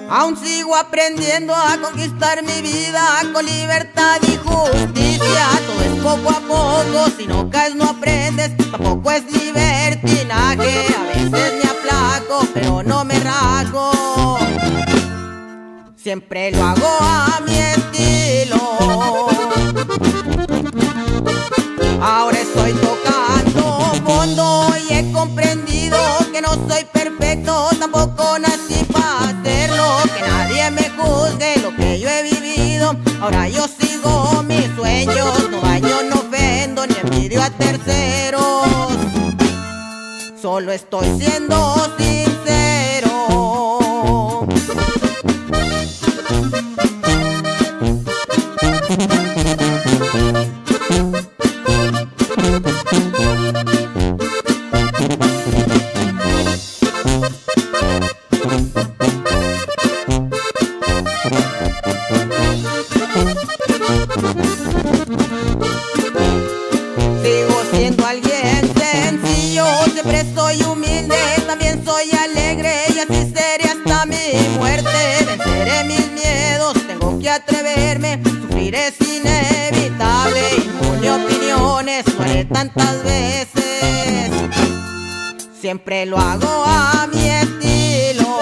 Aún sigo aprendiendo a conquistar mi vida con libertad y justicia. Todo es poco a poco, si no caes no aprendes. Tampoco es libertinaje, a veces me aplaco, pero no me rajo. Siempre lo hago a mi estilo. Ahora estoy tocando fondo y he comprendido que no soy perfecto, tampoco nací para hacerlo. Que nadie me juzgue lo que yo he vivido. Ahora yo sigo mis sueños, no daño, no ofendo ni envidio a terceros. Solo estoy siendo sincero. Sigo siendo alguien sencillo, siempre soy humilde, también soy alegre y así seré hasta mi muerte. Venceré mis miedos, tengo que atreverme, sufrir es inevitable. Impone opiniones, no haré tantas veces, siempre lo hago a mi estilo.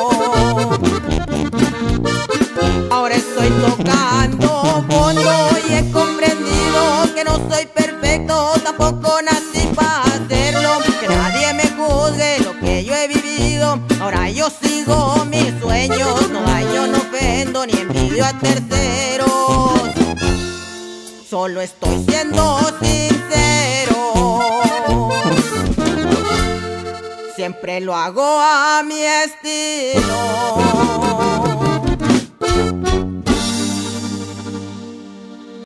Ahora estoy tocando fondo y he comprendido que no soy perfecto, tampoco nací para hacerlo. Que nadie me juzgue lo que yo he vivido. Ahora yo sigo mis sueños, no daño, no ofendo ni envidio a terceros. Solo estoy siendo sincero. Siempre lo hago a mi estilo.